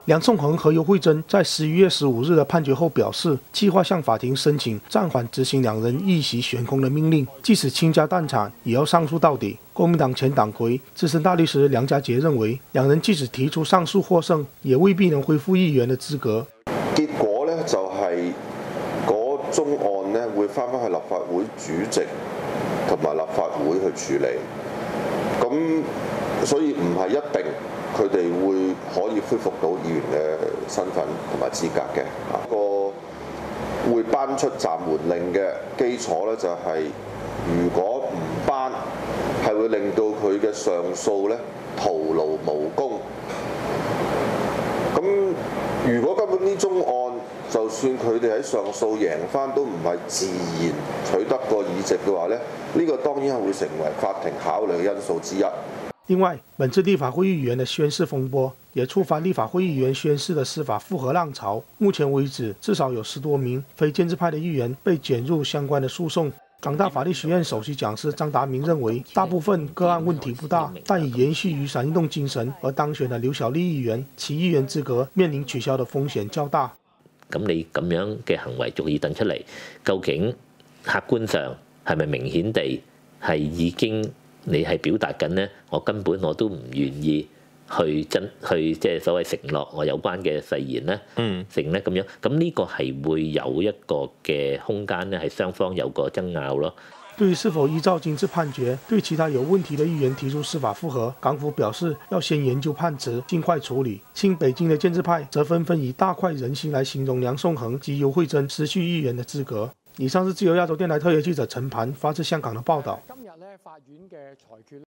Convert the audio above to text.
梁颂恒和尤惠珍在11月15日的判决后表示，计划向法庭申请暂缓执行两人一席悬空的命令，即使倾家荡产也要上诉到底。国民党前党魁、资深大律師梁家傑認為，兩人即使提出上訴獲勝，也未必能恢復議員的資格。 結果呢，就係嗰宗案呢會返返去立法會主席同埋立法會去處理，咁所以唔係一定佢哋會可以恢復到議員嘅身份同埋資格嘅。個會頒出暫緩令嘅基礎咧，就係如果唔頒，係會令到佢嘅上訴咧徒勞無功。咁如果根本呢宗案，就算佢哋喺上訴贏翻，都唔係自然取得個議席嘅話咧，呢個當然係會成為法庭考慮嘅因素之一。 另外，本次立法會議員的宣誓風波，也觸發立法會議員宣誓的司法覆核浪潮。目前為止，至少有10多名非建制派的議員被捲入相關的訴訟。港大法律學院首席講師張達明認為，大部分個案問題不大，但以延續雨傘運動精神而當選的劉小麗議員，其議員資格面臨取消的風險較大。 咁你咁樣嘅行為足以掟出嚟，究竟客觀上係咪明顯地係已經？你係表達緊呢，我根本我都唔願意去即係所謂承諾我有關嘅誓言呢，成呢咁樣，咁呢個係會有一個嘅空間呢，係雙方有個爭拗咯。 對於是否依照今次判決對其他有問題的議員提出司法覆核，港府表示要先研究判詞，盡快處理。親北京的建制派則紛紛以大快人心來形容梁頌恆及尤惠珍失去議員的資格。以上是自由亞洲電台特約記者陳盤發自香港的報道。 今日咧，法院嘅裁決。